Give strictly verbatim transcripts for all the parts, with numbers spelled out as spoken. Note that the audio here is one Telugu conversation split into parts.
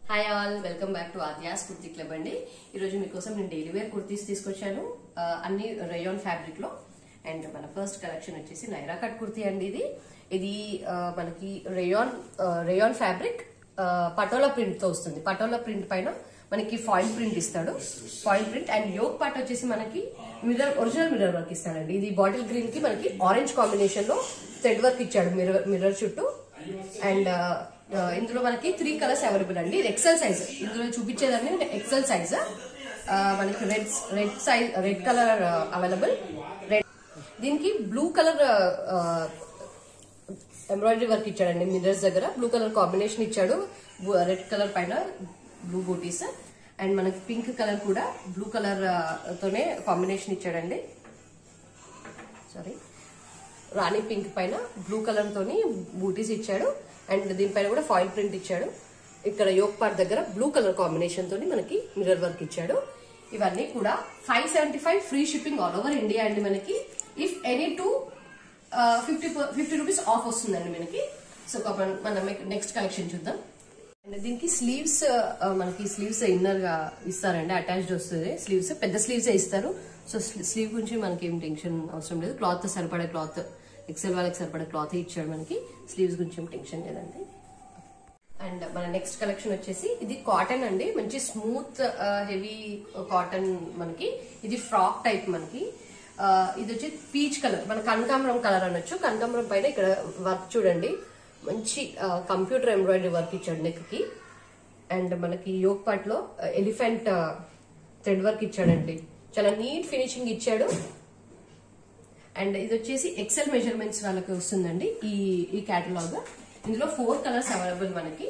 Hi all, welcome back to Aadya's kurti club అండి. ఈరోజు మీకోసం నేను డైలీ వేర్ కుర్తీస్ తీసుకొచ్చాను, అన్ని రేయాన్ ఫ్యాబ్రిక్ లో. అండ్ మన ఫస్ట్ కలెక్షన్ వచ్చేసి నైరా కట్ కుర్తీ అండి. ఇది ఇది మనకి rayon rayon fabric patola print తో వస్తుంది. పటోలా ప్రింట్ పైన మనకి ఫాయిల్ ప్రింట్ ఇస్తాడు. Foil print and yoke part వచ్చేసి మనకి మిర్రర్ ఒరిజినల్ మిర్రర్ వర్క్ ఇస్తాడండి. ఇది బాటిల్ గ్రీన్ కి మనకి ఆరెంజ్ కాంబినేషన్ లో థ్రెడ్ వర్క్ ఇచ్చాడు మిర్రర్ మిర్రర్ చుట్టూ. అండ్ ఇందులో మనకి త్రీ కలర్స్ అవైలబుల్ అండి. ఇది ఎక్సెల్ సైజ్, ఇందులో చూపించేదాన్ని ఎక్సెల్ సైజ్. మనకి red red size red colour available. Red దీనికి బ్లూ కలర్ ఎంబ్రాయిడరీ వర్క్ ఇచ్చాడండి. మిర్రర్స్ దగ్గర బ్లూ కలర్ కాంబినేషన్ ఇచ్చాడు. రెడ్ కలర్ పైన బ్లూ బూటీస్ అండ్ మనకి పింక్ కలర్ కూడా బ్లూ కలర్ తోనే కాంబినేషన్ ఇచ్చాడండి. సారీ, రాణి పింక్ పైన బ్లూ కలర్ తోని బూటీస్ ఇచ్చాడు. అండ్ దీనిపైన కూడా ఫాయిల్ ప్రింట్ ఇచ్చాడు. ఇక్కడ యోక్ పార్ట్ దగ్గర బ్లూ కలర్ కాంబినేషన్ తోని మనకి మిర్రర్ వర్క్ ఇచ్చాడు. ఇవన్నీ కూడా five seventy five free shipping all over India అండి. మనకి if any two fifty fifty rupees off వస్తుందండి మనకి. సో మనం నెక్స్ట్ కలెక్షన్ చూద్దాం. అండ్ దీనికి స్లీవ్స్ మనకి స్లీవ్స్ ఇన్నర్ గా ఇస్తారండి, అటాచ్డ్ వస్తుంది. స్లీవ్స్ పెద్ద స్లీవ్స్ ఇస్తారు. సో స్లీవ్ గురించి మనకి ఏం టెన్షన్ అవసరం లేదు. క్లాత్ సరిపడే క్లాత్, ఎక్సెల్ వాళ్ళకి సరిపడే క్లాత్ ఇచ్చాడు మనకి. స్లీవ్స్ గురించి ఏం టెన్షన్ లేదండి. అండ్ మన నెక్స్ట్ కలెక్షన్ వచ్చేసి ఇది కాటన్ అండి. మంచి స్మూత్ హెవీ కాటన్ మనకి. ఇది ఫ్రాక్ టైప్ మనకి. ఇది వచ్చి పీచ్ కలర్, మన కనకాంబరం కలర్ అనొచ్చు. కనకాంబరం పైన ఇక్కడ వర్క్ చూడండి, మంచి కంప్యూటర్ ఎంబ్రాయిడరీ వర్క్ ఇచ్చాడు నెక్ కి. అండ్ మనకి యోక్ పార్ట్ లో ఎలిఫెంట్ థ్రెడ్ వర్క్ ఇచ్చాడండి. చాలా నీట్ ఫినిషింగ్ ఇచ్చాడు. అండ్ ఇది వచ్చేసి ఎక్సెల్ మెజర్మెంట్స్ వాళ్ళకి వస్తుందండి ఈ ఈ కేటలాగ్. ఇందులో ఫోర్ కలర్స్ అవైలబుల్ మనకి.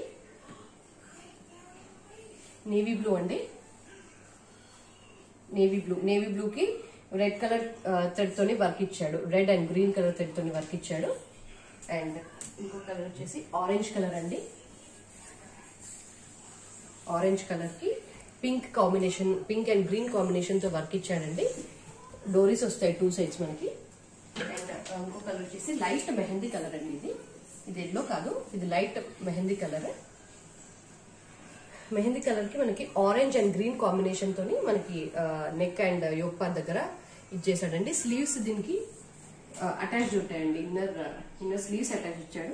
నేవీ బ్లూ అండి, నేవీ బ్లూ నేవీ బ్లూ కి రెడ్ కలర్ థ్రెడ్ తోని వర్క్ ఇచ్చాడు. Red and green colour thread తోని వర్క్ ఇచ్చాడు. అండ్ ఇంకో కలర్ వచ్చేసి ఆరెంజ్ కలర్ అండి. ఆరెంజ్ కలర్ కి pink combination, pink and green combination తో వర్క్ ఇచ్చాడండి. డోరీస్ వస్తాయి టూ సైడ్స్ మనకి. అండ్ ఇంకో కలర్ వచ్చేసి లైట్ మెహందీ కలర్ అండి. ఇది ఇది ఎల్లో కాదు, ఇది light mehndi colour. Mehndi colour కి మనకి ఆరెంజ్ అండ్ గ్రీన్ కాంబినేషన్ తోని మనకి నెక్ అండ్ యోక్ పార్ట్ దగ్గర ఇచ్చేసాడండి. స్లీవ్స్ దీనికి అటాచ్ ఉంటాయండి. ఇన్నర్ ఇన్నర్ స్లీవ్స్ అటాచ్ ఇచ్చాడు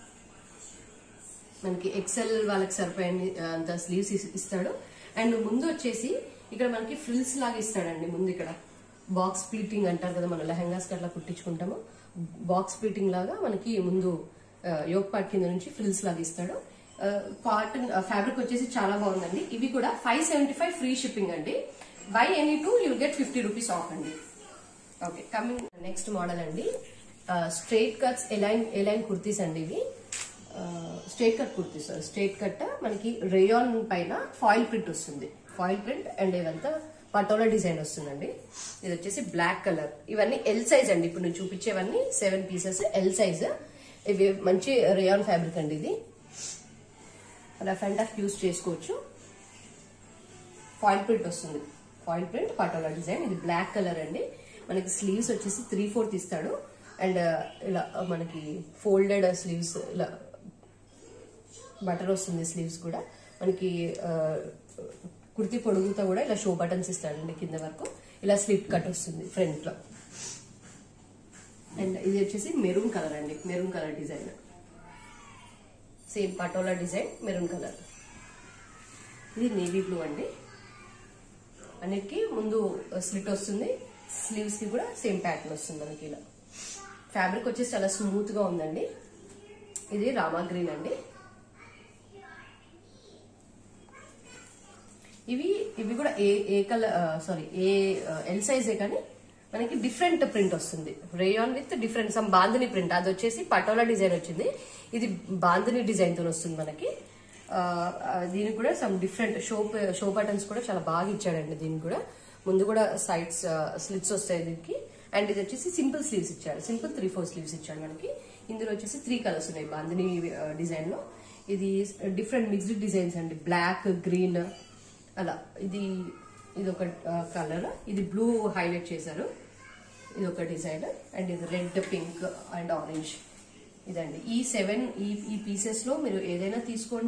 మనకి. ఎక్సెల్ వాళ్ళకి సరిపోయింది అంత స్లీవ్స్ ఇస్తాడు. అండ్ ముందు వచ్చేసి ఇక్కడ మనకి ఫ్రిల్స్ లాగా ఇస్తాడండి. ముందు ఇక్కడ బాక్స్ ప్లీటింగ్ అంటారు కదా, మన లెహంగాస్ అట్లా కుట్టించుకుంటాము. బాక్స్ ప్లీటింగ్ లాగా మనకి ముందు యోక్ పార్ట్ కింద నుంచి ఫ్రిల్స్ లాగా ఇస్తాడు. కాటన్ ఫ్యాబ్రిక్ వచ్చేసి చాలా బాగుందండి. ఇవి కూడా five seventy five free shipping అండి. Buy any two you'll get fifty rupees off అండి. ఓకే, కమింగ్ నెక్స్ట్ మోడల్ అండి. Straight cuts A line A line kurtis అండి. ఇవి straight cut kurtis. Straight cut మనకి రేయాన్ పైన ఫాయిల్ ప్రింట్ వస్తుంది. ఫాయిల్ ప్రింట్ అండ్ ఇవంతా పటోలా డిజైన్ వస్తుందండి. ఇది వచ్చేసి బ్లాక్ కలర్. ఇవన్నీ ఎల్ సైజ్ అండి. ఇప్పుడు నేను చూపించేవన్నీ సెవెన్ పీసెస్ ఎల్ సైజ్. ఇవి మంచి రేయాన్ ఫ్యాబ్రిక్ అండి. ఇది రఫ్ అండ్ టఫ్ యూజ్ చేసుకోవచ్చు. ఫాయిల్ ప్రింట్ వస్తుంది. Foil print patola design. ఇది బ్లాక్ కలర్ అండి. మనకి స్లీవ్స్ వచ్చేసి త్రీ ఫోర్త్ ఇస్తాడు. అండ్ ఇలా మనకి ఫోల్డెడ్ స్లీవ్స్, ఇలా బటర్ వస్తుంది. స్లీవ్స్ కూడా మనకి కుర్తీ పొడుగుతో కూడా ఇలా షో బటన్స్ ఇస్తాడండి కింద వరకు. ఇలా స్లిప్ కట్ వస్తుంది ఫ్రంట్ లో. అండ్ ఇది వచ్చేసి మెరూన్ కలర్ అండి. Maroon colour design, same patola design, maroon colour. ఇది నేవీ బ్లూ అండి. అన్నిటికీ ముందు స్లిట్ వస్తుంది. స్లీవ్స్ కి కూడా సేమ్ ప్యాటర్న్ వస్తుంది మనకి. ఇలా ఫ్యాబ్రిక్ వచ్చేసి చాలా స్మూత్ గా ఉందండి. ఇది రామా గ్రీన్ అండి. ఇవి ఇవి కూడా ఏ ఏ కలర్ సారీ ఏ ఎల్ సైజే, కానీ మనకి డిఫరెంట్ ప్రింట్ వస్తుంది. Rayon with different some bandhani print. అది వచ్చేసి పటోలా డిజైన్ వచ్చింది. ఇది బాందిని డిజైన్ తో వస్తుంది మనకి. దీనికి కూడా some different show show buttons కూడా చాలా బాగా ఇచ్చాడండి. దీనికి కూడా ముందు కూడా సైడ్స్ స్లిట్స్ వస్తాయి దీనికి. అండ్ ఇది వచ్చేసి సింపుల్ స్లీవ్స్ ఇచ్చాడు. సింపుల్ త్రీ ఫోర్ స్లీవ్స్ ఇచ్చాడు మనకి. ఇందులో వచ్చేసి త్రీ కలర్స్ ఉన్నాయి బాందిని డిజైన్ లో. ఇది డిఫరెంట్ మిక్స్డ్ డిజైన్స్ అండి. బ్లాక్, గ్రీన్ అలా. ఇది ఇది ఒక కలర్. ఇది బ్లూ హైలైట్ చేశారు. ఇది ఒక డిజైన్. అండ్ ఇది రెడ్, పింక్ అండ్ ఆరెంజ్. ఇదండి ఈ సెవెన్ ఈ ఈ పీసెస్ లో మీరు ఏదైనా తీసుకోండి.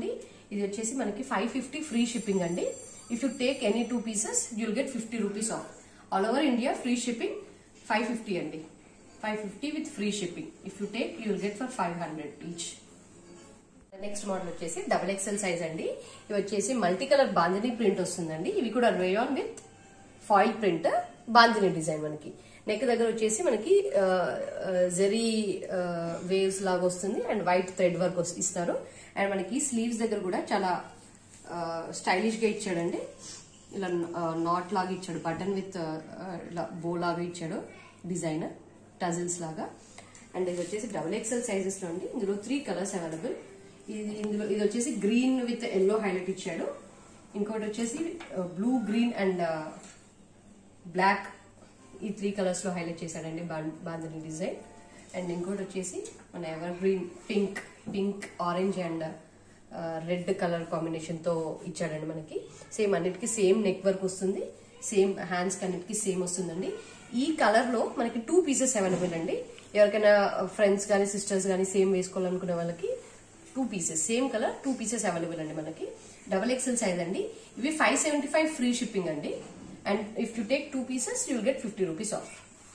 ఇది వచ్చేసి మనకి ఫైవ్ ఫిఫ్టీ ఫ్రీ షిప్పింగ్ అండి. If you take any two pieces you'll get fifty rupees off. All over India free shipping five fifty అండి. Five fifty with free shipping. If you take you will get for five hundred each. Next model వచ్చేసి డబుల్ ఎక్స్ఎల్ సైజ్ అండి. ఇవి వచ్చేసి మల్టీ కలర్ బాందిని ప్రింట్ వస్తుందండి. ఇవి కూడా rayon with foil print bandhani design. మనకి నెక్ దగ్గర వచ్చేసి మనకి జెరీ వేవ్స్ లాగా వస్తుంది అండ్ వైట్ థ్రెడ్ వర్క్ ఇస్తారు. అండ్ మనకి స్లీవ్స్ దగ్గర కూడా చాలా స్టైలిష్ గా ఇచ్చాడండి. ఇలా నాట్ లాగా ఇచ్చాడు, బటన్ విత్ ఇలా బో లాగా ఇచ్చాడు డిజైన్, టజిల్స్ లాగా. అండ్ ఇది వచ్చేసి డబుల్ ఎక్స్ఎల్ సైజెస్ లో అండి. ఇందులో త్రీ కలర్స్ అవైలబుల్. ఇది ఇందులో ఇది వచ్చేసి గ్రీన్ విత్ ఎల్లో హైలైట్ ఇచ్చాడు. ఇంకోటి వచ్చేసి బ్లూ, గ్రీన్ అండ్ బ్లాక్, ఈ త్రీ కలర్స్ లో హైలైట్ చేశాడండి బాందిని డిజైన్. అండ్ ఇంకోటి వచ్చేసి మన evergreen, pink pink orange and red colour combination తో ఇచ్చాడండి. మనకి సేమ్ అన్నిటికీ సేమ్ నెక్ వర్క్ వస్తుంది, సేమ్ హ్యాండ్స్ అన్నిటికీ సేమ్ వస్తుందండి. ఈ కలర్ లో మనకి టూ పీసెస్ అవైలబుల్ అండి. ఎవరికైనా ఫ్రెండ్స్ కానీ సిస్టర్స్ కానీ సేమ్ వేసుకోవాలనుకునే వాళ్ళకి two pieces, same colour two pieces available అండి. మనకి డబల్ ఎక్స్ఎల్ సైజ్ అండి. ఇవి five seventy five free shipping అండి. And if you take two pieces you will get fifty rupees off.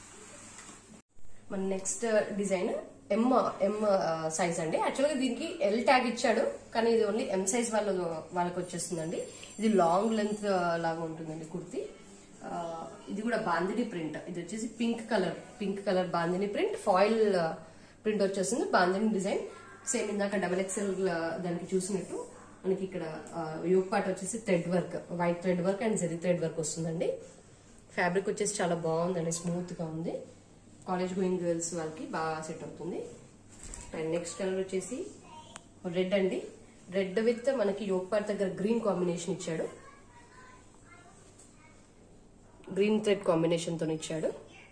మన next design M M size అండి. యాక్చువల్గా దీనికి ఎల్ ట్యాగ్ ఇచ్చాడు, కానీ ఇది ఓన్లీ ఎం సైజ్ వాళ్ళ వాళ్ళకి వచ్చేస్తుందండి. ఇది లాంగ్ లెంత్ లాగా ఉంటుందండి కుర్తి. ఇది కూడా బాందిని ప్రింట్. ఇది వచ్చేసి pink colour pink colour bandhani print, foil print వచ్చేస్తుంది. బాందిని డిజైన్ సేమ్ ఇందాక డబల్ ఎక్స్ఎల్ దానికి చూసినట్టు మనకి ఇక్కడ యోగ్ పార్ట్ వచ్చేసి thread work, white thread work and zari thread work వస్తుందండి. ఫ్యాబ్రిక్ వచ్చేసి చాలా బాగుందండి, స్మూత్ గా ఉంది. కాలేజ్ గోయింగ్ గర్ల్స్ వాళ్ళకి బాగా సెట్ అవుతుంది. అండ్ నెక్స్ట్ కలర్ వచ్చేసి రెడ్ అండి. రెడ్ విత్ మనకి యోగ్ పార్ట్ దగ్గర గ్రీన్ కాంబినేషన్ ఇచ్చాడు, గ్రీన్ థ్రెడ్ కాంబినేషన్ తో ఇచ్చాడు.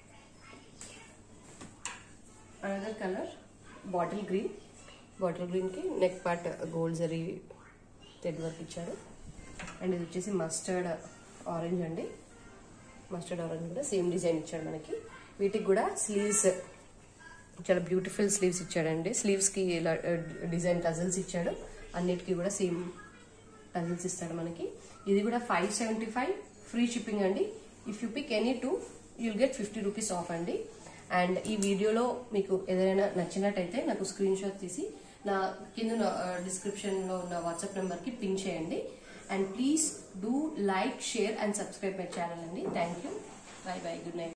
Another colour bottle green. Bottle green కి neck part gold zari thread work ఇచ్చాడు. అండ్ ఇది వచ్చేసి మస్టర్డ్ ఆరెంజ్ అండి. మస్టర్డ్ ఆరెంజ్ కూడా సేమ్ డిజైన్ ఇచ్చాడు మనకి. వీటికి కూడా స్లీవ్స్ చాలా బ్యూటిఫుల్ స్లీవ్స్ ఇచ్చాడండి. స్లీవ్స్ కి ఇలా డిజైన్ టజల్స్ ఇచ్చాడు. అన్నిటికీ కూడా సేమ్ టజల్స్ ఇస్తాడు మనకి. ఇది కూడా five seventy five free shipping అండి. If you pick any two you'll get fifty rupees off అండి. అండ్ ఈ వీడియోలో మీకు ఏదైనా నచ్చినట్టయితే నాకు స్క్రీన్ షాట్ తీసి నా కింద డిస్క్రిప్షన్ లో ఉన్న వాట్సాప్ నెంబర్ కి పింక్ చేయండి. And please do like, share and subscribe my channel అండి. Thank you. Bye bye. Good night.